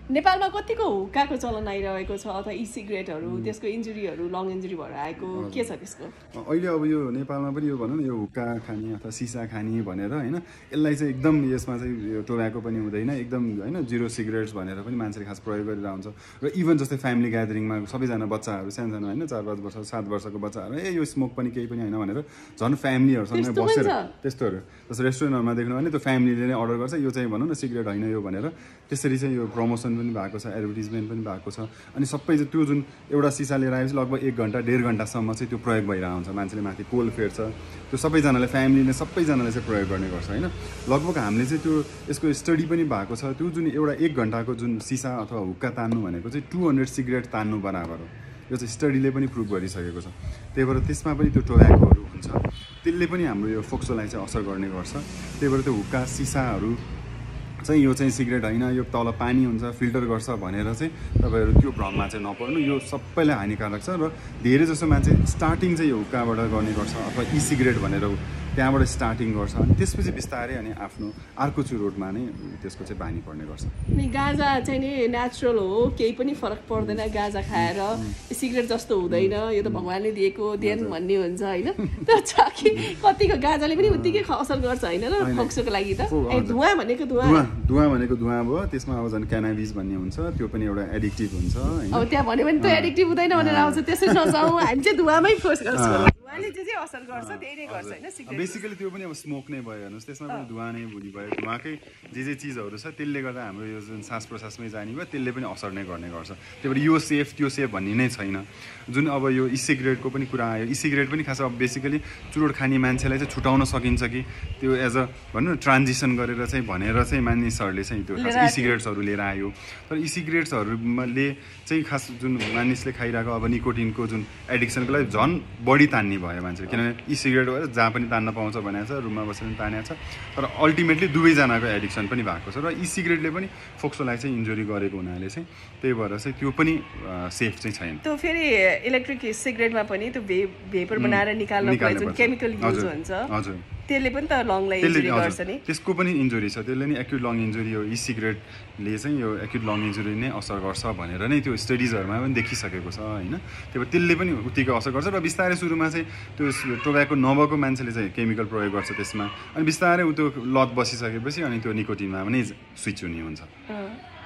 नेपालमा कतिको हुक्काको चलन आइरहेको छ अथवा ई सिगरेटहरू त्यसको इन्जुरीहरू लङ इन्जुरी भएर आएको के छ त्यसको? अहिले अब यो नेपालमा पनि यो भनौँ न यो हुक्का खाने अथवा सिसा खाने भनेर होइन यसलाई चाहिँ एकदम यसमा चाहिँ यो टोब्याको पनि हुँदैन एकदम होइन जिरो सिगरेट्स भनेर पनि मान्छेले खास प्रयोग गरिरहेको हुन्छ र इभन जस्तै फ्यामिली ग्यादरिङमा सबैजना बच्चाहरू सानो होइन 4-5 वर्ष 7 वर्षको बच्चाहरू यो स्मोक पनि केही पनि होइन भनेर झन् फ्यामिलीहरूसँग बसेर त्यस्तोहरू जस्तो रेस्टुरेन्टहरूमा देख्नु भने त्यो फ्यामिलीले नै अर्डर गर्छ यो चाहिँ भनौँ न सिगरेट होइन यो भनेर त्यसरी चाहिँ यो प्रमोसन पनि भएको छ एडभर्टिजमेन्ट पनि भएको छ अनि सबै त्यो जुन एउटा सिसा लिएर आएपछि लगभग 1 घन्टा 1.5 घन्टासम्म चाहिँ त्यो प्रयोग भइरहेको हुन्छ मान्छेले माथि कोल फेर्छ त्यो सबैजनाले फ्यामिलीले सबैजनाले चाहिँ प्रयोग गर्ने गर्छ होइन लगभग हामीले चाहिँ त्यो यसको स्टडी पनि भएको छ त्यो जुन एउटा 1 घन्टाको जुन सिसा अथवा हुक्का तान्नु भनेको चाहिँ 200 सिगरेट तान्नु बराबर हो यो चाहिँ स्टडीले पनि प्रुभ गरिसकेको छ त्यही भएर त्यसमा पनि त्यो टोब्याकोहरू हुन्छ त्यसले पनि हाम्रो यो फोक्सोलाई चाहिँ असर गर्ने गर्छ त्यही भएर त्यो हुक्का सिसाहरू चाहिँ यो चाहिँ सिगरेट होइन यो तल पानी हुन्छ फिल्टर गर्छ भनेर चाहिँ तपाईँहरू त्यो भ्रममा चाहिँ नपर्नु यो सबैलाई हानिकारक छ र धेरै जसो मान्छे स्टार्टिङ चाहिँ यो हुक्काबाट गर्ने गर्छ अथवा ई सिगरेट भनेर त्यहाँबाट स्टार्टिङ गर्छ अनि त्यसपछि बिस्तारै अनि आफ्नो अर्को चुरोटमा नै त्यसको चाहिँ बानी पर्ने गर्छ अनि गाँजा चाहिँ नि नेचुरल हो केही पनि फरक पर्दैन गाँजा खाएर सिगरेट जस्तो हुँदैन यो त भगवानले दिएको देन भन्ने हुन्छ होइन त्यो छ कि कतिको गाँजाले पनि उत्तिकै असर गर्छ होइन र फोक्सोको लागि त धुवा भनेको धुवा भयो त्यसमा अब झन् क्यानाबिस भन्ने हुन्छ त्यो पनि एउटा एडिक्टिभ हुन्छ अब त्यहाँ भन्यो भने त्यो एडिक्टिभ हुँदैन भनेर आउँछ त्यसरी नजाउँ हामी चाहिँ धुवामै फोर्स गर्छौँ धुवाले जे असर गर्छ त्यही नै गर्छ होइन सिगरेट बेसिकली त्यो पनि अब स्मोक नै भयो हेर्नुहोस् त्यसमा पनि धुवा नै भुली भयो धुवाकै जे चिजहरू छ त्यसले गर्दा हाम्रो यो जुन सास प्रश्वासमै जाने भयो त्यसले पनि असर नै गर्ने गर्छ त्यही भएर यो सेफ त्यो सेफ भन्ने नै छैन जुन अब यो ई सिगरेटको पनि कुरा आयो ई सिगरेट पनि खास अब बेसिकली चुरोट खाने मान्छेलाई चाहिँ छुटाउन सकिन्छ कि त्यो एज अ भनौँ न ट्रान्जिसन गरेर चाहिँ भनेर चाहिँ मानिसहरूले चाहिँ त्यो खास ई सिगरेट्सहरू लिएर आयो तर ई सिगरेट्सहरूले चाहिँ खास जुन मानिसले खाइरहेको अब निकोटिनको जुन एडिक्सनको लागि झन् बढी तान्ने भयो मान्छेले किनभने ई सिगरेट भएर जहाँ पनि तान्न पाउँछ भनेको छ रुममा बसेर पनि तानेको छ तर अल्टिमेटली दुवैजनाको एडिक्सन पनि भएको छ र ई सिगरेटले पनि फोक्सोलाई चाहिँ इन्जुरी गरेको हुनाले चाहिँ त्यही भएर चाहिँ त्यो पनि सेफ चाहिँ छैन त्यो फेरि इलेक्ट्रिक सिगरेटमा पनि त्यो भेपर बनाएर निकाल्नको जुन केमिकल युज हुन्छ हजुर त्यसले पनि त लङलाई इन्जुरी गर्छ नि त्यसको पनि इन्जुरी छ त्यसले नि एक्युट लङ इन्जुरी हो ई सिगरेटले चाहिँ यो एक्युट लङ इन्जुरी नै असर गर्छ भनेर नै त्यो स्टडिजहरूमा पनि देखिसकेको छ होइन त्यही भएर त्यसले पनि उत्तिकै असर गर्छ र बिस्तारै सुरुमा चाहिँ त्यो टोब्याको नभएको मान्छेले चाहिँ केमिकल प्रयोग गर्छ त्यसमा अनि बिस्तारै त्यो लत बसिसकेपछि अनि त्यो निकोटिनमा पनि स्विच हुने हुन्छ